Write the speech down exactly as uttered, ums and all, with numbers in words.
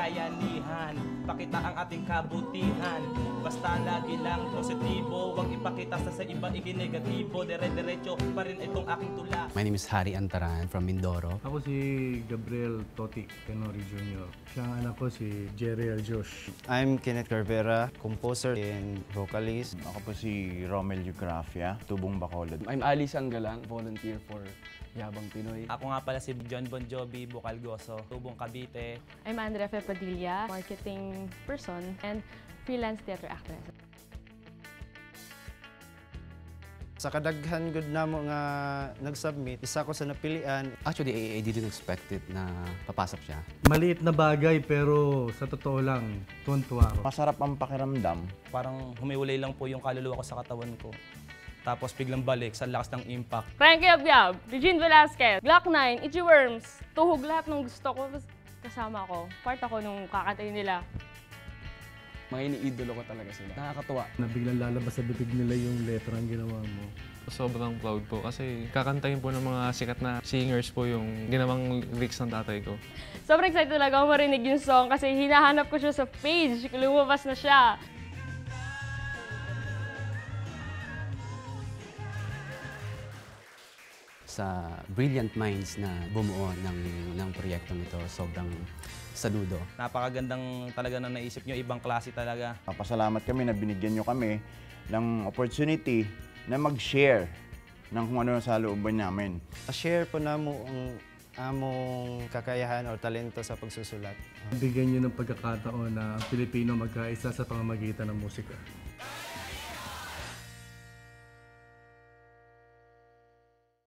bayanihan. Pakita ang ating kabutihan, basta lagi lang positibo. Huwag ipakita sa sa iba iginegatibo. Dire-diretso pa rin itong aking tula. My name is Harry Antaran from Mindoro. Ako si Gabriel Toti Canori Junior Siya ang anak ko si Jeriel Josh. I'm Kenneth Carvera, composer and vocalist. Ako po si Romel Eugrafia, Tubong Bacolod. I'm Ali Sanggalang, volunteer for Yabang Pinoy. Ako nga pala si John Bon Jovi, Bukalgoso, Tubong Cavite. I'm Andrea Fe Padilla, marketing person and freelance theater actress. Sa kadaghan good na mo nga nag-submit, isa ko sa napilian. Actually, I, I didn't expect it na papasok siya. Maliit na bagay pero sa totoo lang, tuwan-tuwa ako. Masarap ang pakiramdam. Parang humiwalay lang po yung kaluluwa ko sa katawan ko. Tapos biglang balik sa lakas ng impact. Frankie Abyab, Regine Velasquez, Glock nine, Itchy Worms, tuhog lahat ng gusto ko. Kasama ko. Part ako nung kakatay nila. Mga iniidolo ko talaga sila. Nakakatuwa. Na biglang lalabas sa bibig nila yung letra ang ginawa mo. Sobrang proud po kasi kakantahin po ng mga sikat na singers po yung ginawang lyrics ng tatay ko. Sobrang excited talaga ako marinig yung song kasi hinahanap ko siya sa page. Lumabas na siya. Sa brilliant minds na bumuo ng, ng proyektong ito, sobrang saludo. Napakagandang talaga na naisip nyo, ibang klase talaga. Papasalamat kami na binigyan nyo kami ng opportunity na mag-share ng kung ano sa looban namin. Share po na mo ang among kakayahan o talento sa pagsusulat. Bigyan niyo ng pagkakataon na ang Pilipino magkaisa sa pamamagitan ng musika.